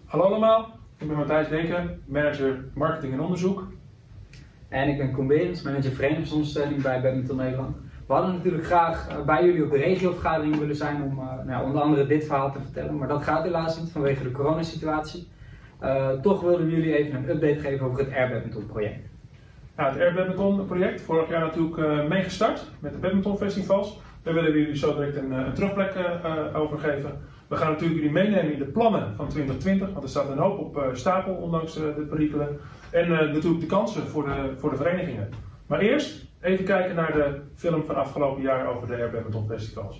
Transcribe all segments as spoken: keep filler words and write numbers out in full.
Hallo allemaal, ik ben Matthijs Deken, manager marketing en onderzoek. En ik ben Koen Berends, manager verenigingsondersteuning bij Badminton Nederland. We hadden natuurlijk graag bij jullie op de regiovergadering willen zijn om uh, nou, onder andere dit verhaal te vertellen, maar dat gaat helaas niet vanwege de coronasituatie. Uh, toch wilden we jullie even een update geven over het Air Badminton project. Nou, het Air Badminton project, vorig jaar natuurlijk uh, mee gestart met de Badminton Festivals. Daar willen we jullie zo direct een, een terugblik uh, over geven. We gaan natuurlijk jullie meenemen in de plannen van twintig twintig, want er staat een hoop op uh, stapel, ondanks uh, de perikelen. En uh, natuurlijk de kansen voor de, voor de verenigingen. Maar eerst even kijken naar de film van afgelopen jaar over de Air Badminton Festivals.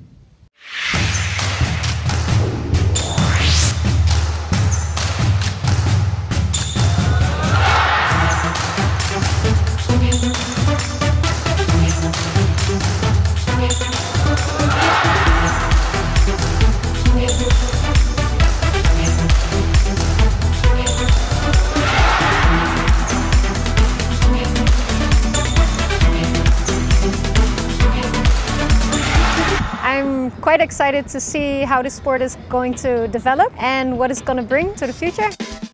I'm quite excited to see how this sport is going to develop and what it's going to bring to the future.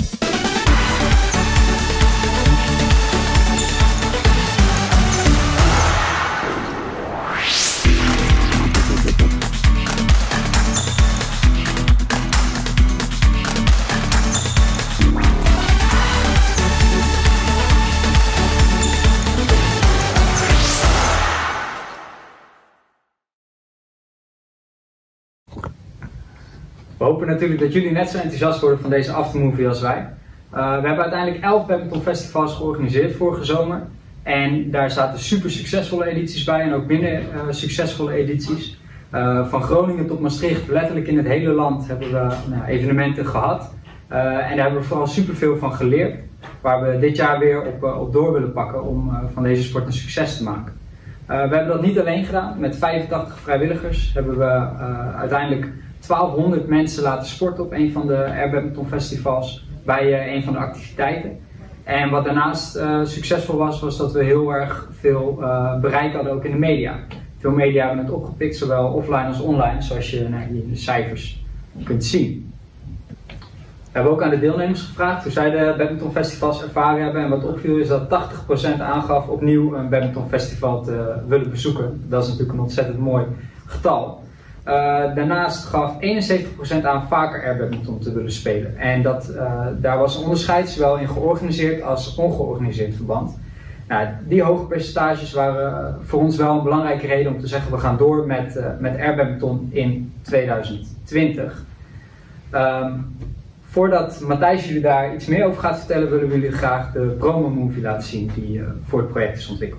We hopen natuurlijk dat jullie net zo enthousiast worden van deze aftermovie als wij. Uh, we hebben uiteindelijk elf badminton festivals georganiseerd vorige zomer. En daar zaten super succesvolle edities bij en ook minder uh, succesvolle edities. Uh, van Groningen tot Maastricht, letterlijk in het hele land hebben we nou, evenementen gehad. Uh, en daar hebben we vooral super veel van geleerd. Waar we dit jaar weer op, uh, op door willen pakken om uh, van deze sport een succes te maken. Uh, we hebben dat niet alleen gedaan. Met vijfentachtig vrijwilligers hebben we uh, uiteindelijk twaalfhonderd mensen laten sporten op een van de Air Badminton Festivals bij uh, een van de activiteiten. En wat daarnaast uh, succesvol was, was dat we heel erg veel uh, bereik hadden ook in de media. Veel media hebben het opgepikt, zowel offline als online, zoals je nou, in de cijfers kunt zien. We hebben ook aan de deelnemers gevraagd hoe zij de Badminton Festivals ervaren hebben. En wat opviel is dat tachtig procent aangaf opnieuw een Badminton Festival te willen bezoeken. Dat is natuurlijk een ontzettend mooi getal. Uh, daarnaast gaf eenenzeventig procent aan vaker Air Badminton te willen spelen. En dat, uh, daar was een onderscheid, zowel in georganiseerd als ongeorganiseerd verband. Nou, die hoge percentages waren voor ons wel een belangrijke reden om te zeggen we gaan door met, uh, met Air Badminton in tweeduizend twintig. Um, voordat Matthijs jullie daar iets meer over gaat vertellen, willen we jullie graag de promo-movie laten zien die uh, voor het project is ontwikkeld.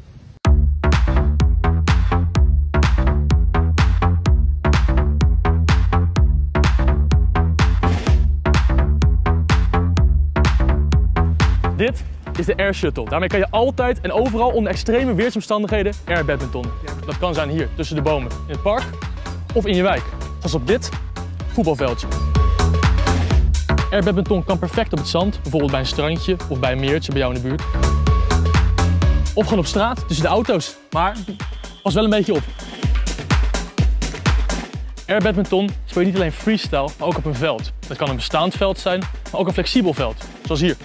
Dit is de Air Shuttle. Daarmee kan je altijd en overal onder extreme weersomstandigheden Air Badminton. Dat kan zijn hier tussen de bomen in het park of in je wijk. Zoals op dit voetbalveldje. Air Badminton kan perfect op het zand, bijvoorbeeld bij een strandje of bij een meertje bij jou in de buurt. Of gewoon op straat tussen de auto's, maar pas wel een beetje op. Air Badminton speel je niet alleen freestyle, maar ook op een veld. Dat kan een bestaand veld zijn, maar ook een flexibel veld, zoals hier.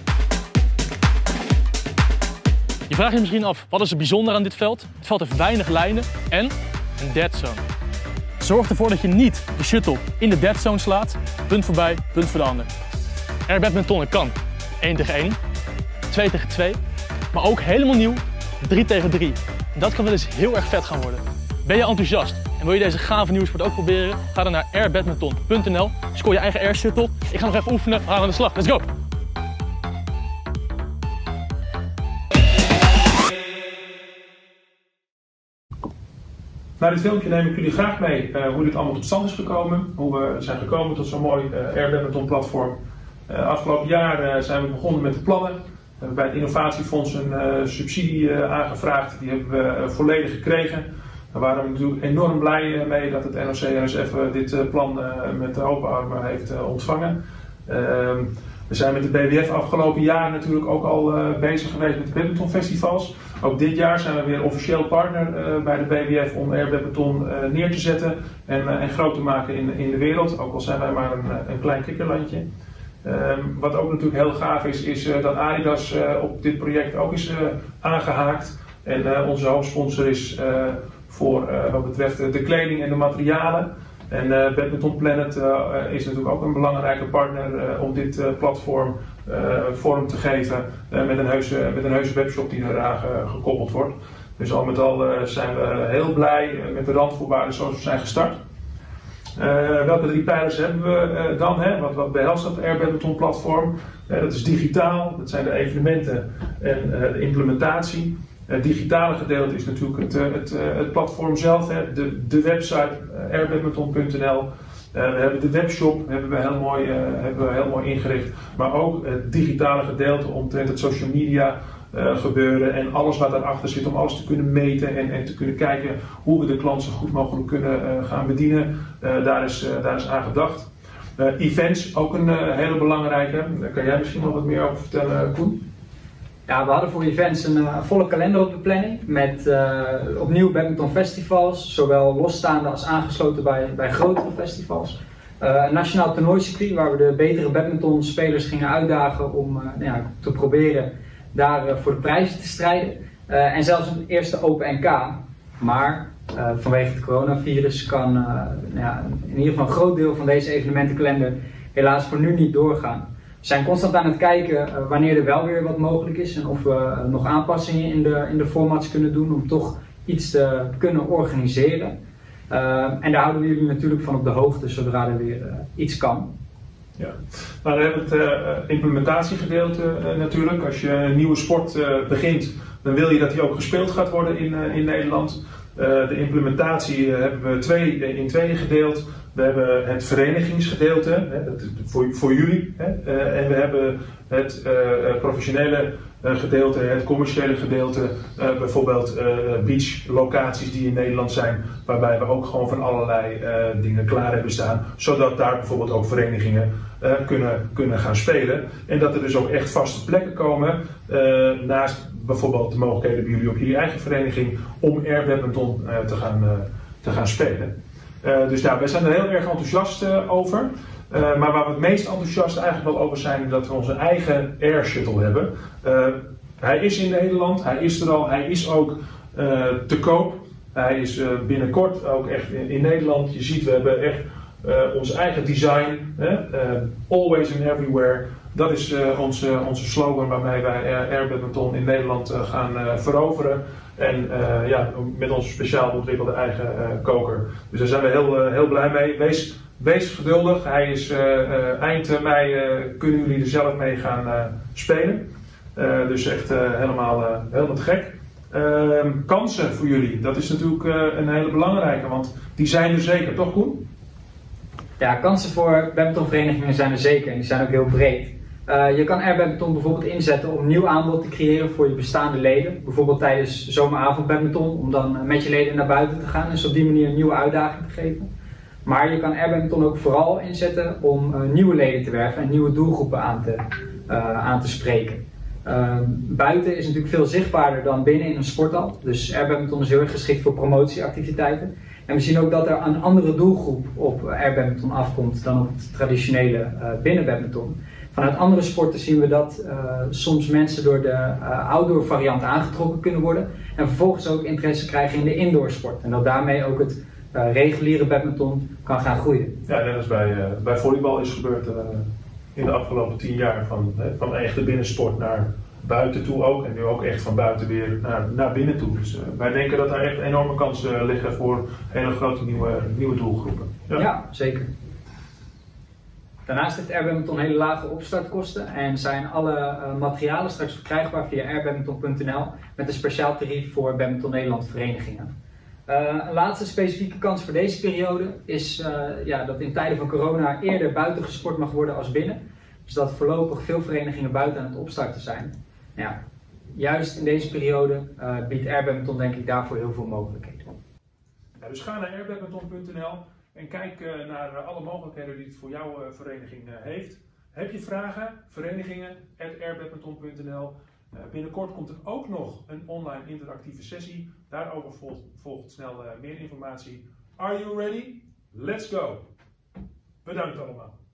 Je vraagt je misschien af, wat is er bijzonder aan dit veld? Het veld heeft weinig lijnen en een dead zone. Zorg ervoor dat je niet de shuttle in de dead zone slaat, punt voorbij, punt voor de ander. Air Badminton kan één tegen één, twee tegen twee, maar ook helemaal nieuw drie tegen drie. Dat kan wel eens heel erg vet gaan worden. Ben je enthousiast en wil je deze gave nieuwe sport ook proberen? Ga dan naar air badminton punt n l, scoor je eigen air shuttle. Ik ga nog even oefenen, we gaan aan de slag. Let's go! Na dit filmpje neem ik jullie graag mee uh, hoe dit allemaal tot stand is gekomen. Hoe we zijn gekomen tot zo'n mooi uh, Air Badminton platform. Uh, afgelopen jaar uh, zijn we begonnen met de plannen. We hebben bij het Innovatiefonds een uh, subsidie uh, aangevraagd. Die hebben we uh, volledig gekregen. Daar waren we natuurlijk enorm blij mee dat het N O C N S F uh, dit uh, plan uh, met de open armen heeft uh, ontvangen. Uh, we zijn met de B W F afgelopen jaar natuurlijk ook al uh, bezig geweest met de Badminton Festivals. Ook dit jaar zijn we weer officieel partner uh, bij de B W F om Air Badminton uh, neer te zetten en, uh, en groot te maken in, in de wereld. Ook al zijn wij maar een, een klein kikkerlandje. Um, wat ook natuurlijk heel gaaf is, is uh, dat Adidas uh, op dit project ook is uh, aangehaakt. En uh, onze hoofdsponsor is uh, voor uh, wat betreft de kleding en de materialen. En uh, Badminton Planet uh, is natuurlijk ook een belangrijke partner uh, om dit uh, platform uh, vorm te geven uh, met, een heuse, met een heuse webshop die eraan uh, gekoppeld wordt. Dus al met al uh, zijn we heel blij uh, met de randvoorwaarden zoals we zijn gestart. Uh, welke drie pijlers hebben we uh, dan? Hè? Wat, wat behelst dat Air Badminton platform? Uh, dat is digitaal, dat zijn de evenementen en uh, de implementatie. Het digitale gedeelte is natuurlijk het, het, het platform zelf, hè? De, de website uh, air badminton punt n l. Uh, we hebben de webshop hebben we, heel mooi, uh, hebben we heel mooi ingericht, maar ook het digitale gedeelte omtrent het social media uh, gebeuren en alles wat daarachter zit om alles te kunnen meten en, en te kunnen kijken hoe we de klant zo goed mogelijk kunnen uh, gaan bedienen. Uh, daar, is, uh, daar is aan gedacht. Uh, events, ook een uh, hele belangrijke. Daar kan jij misschien nog wat meer over vertellen, Koen? Ja, we hadden voor events een, een volle kalender op de planning met uh, opnieuw badminton festivals, zowel losstaande als aangesloten bij, bij grotere festivals. Uh, een nationaal toernooicircuit waar we de betere badminton spelers gingen uitdagen om uh, nou ja, te proberen daar uh, voor de prijzen te strijden. Uh, en zelfs een eerste Open N K. Maar uh, vanwege het coronavirus kan uh, nou ja, in ieder geval een groot deel van deze evenementenkalender helaas voor nu niet doorgaan. We zijn constant aan het kijken uh, wanneer er wel weer wat mogelijk is en of we uh, nog aanpassingen in de, in de formats kunnen doen om toch iets te kunnen organiseren. Uh, en daar houden we jullie natuurlijk van op de hoogte zodra er weer uh, iets kan. Ja, nou, dan hebben we het uh, implementatiegedeelte uh, natuurlijk. Als je een nieuwe sport uh, begint, dan wil je dat die ook gespeeld gaat worden in, uh, in Nederland. Uh, de implementatie uh, hebben we twee, uh, in tweeën gedeeld. We hebben het verenigingsgedeelte, hè, dat is voor, voor jullie. Hè, uh, en we hebben het uh, professionele uh, gedeelte, het commerciële gedeelte. Uh, bijvoorbeeld uh, beachlocaties die in Nederland zijn, waarbij we ook gewoon van allerlei uh, dingen klaar hebben staan. Zodat daar bijvoorbeeld ook verenigingen uh, kunnen, kunnen gaan spelen. En dat er dus ook echt vaste plekken komen, uh, naast bijvoorbeeld de mogelijkheden bij jullie op jullie eigen vereniging, om Air Badminton uh, te, gaan, uh, te gaan spelen. Uh, dus nou, wij zijn er heel erg enthousiast uh, over. Uh, maar waar we het meest enthousiast eigenlijk wel over zijn, is dat we onze eigen Air Shuttle hebben. Uh, hij is in Nederland, hij is er al, hij is ook uh, te koop. Hij is uh, binnenkort ook echt in, in Nederland. Je ziet, we hebben echt uh, ons eigen design. Hè? Uh, always and everywhere. Dat is uh, onze, onze slogan waarmee wij Air Badminton in Nederland uh, gaan uh, veroveren. En uh, ja, met onze speciaal ontwikkelde eigen uh, koker. Dus daar zijn we heel, uh, heel blij mee. Wees, wees geduldig. Hij is uh, uh, eind mei uh, kunnen jullie er zelf mee gaan uh, spelen. Uh, dus echt uh, helemaal, uh, helemaal te gek. Uh, kansen voor jullie, dat is natuurlijk uh, een hele belangrijke, want die zijn er zeker, toch Koen? Ja, kansen voor badmintonverenigingen zijn er zeker en die zijn ook heel breed. Uh, je kan Air Badminton bijvoorbeeld inzetten om nieuw aanbod te creëren voor je bestaande leden. Bijvoorbeeld tijdens zomeravond badminton, om dan met je leden naar buiten te gaan en dus op die manier een nieuwe uitdaging te geven. Maar je kan Air Badminton ook vooral inzetten om uh, nieuwe leden te werven en nieuwe doelgroepen aan te, uh, aan te spreken. Uh, buiten is natuurlijk veel zichtbaarder dan binnen in een sporthal. Dus Air Badminton is heel erg geschikt voor promotieactiviteiten. En we zien ook dat er een andere doelgroep op Air Badminton afkomt dan op het traditionele uh, binnen badminton. Vanuit andere sporten zien we dat uh, soms mensen door de uh, outdoor variant aangetrokken kunnen worden en vervolgens ook interesse krijgen in de indoor sport. En dat daarmee ook het uh, reguliere badminton kan gaan groeien. Ja, net als bij, uh, bij volleybal is gebeurd uh, in de afgelopen tien jaar van, uh, van echt de binnensport naar buiten toe ook. En nu ook echt van buiten weer naar, naar binnen toe. Dus uh, wij denken dat daar echt enorme kansen liggen voor hele grote nieuwe, nieuwe doelgroepen. Ja, ja zeker. Daarnaast heeft Air Badminton hele lage opstartkosten en zijn alle uh, materialen straks verkrijgbaar via air badminton punt n l met een speciaal tarief voor Badminton Nederland verenigingen. Uh, een laatste specifieke kans voor deze periode is uh, ja, dat in tijden van corona eerder buiten gesport mag worden als binnen. Dus dat voorlopig veel verenigingen buiten aan het opstarten zijn. Ja, juist in deze periode uh, biedt Air Badminton denk ik daarvoor heel veel mogelijkheden. Ja, dus ga naar air badminton punt n l. En kijk uh, naar uh, alle mogelijkheden die het voor jouw uh, vereniging uh, heeft. Heb je vragen? Verenigingen at air badminton punt n l. Uh, binnenkort komt er ook nog een online interactieve sessie. Daarover volgt, volgt snel uh, meer informatie. Are you ready? Let's go! Bedankt allemaal.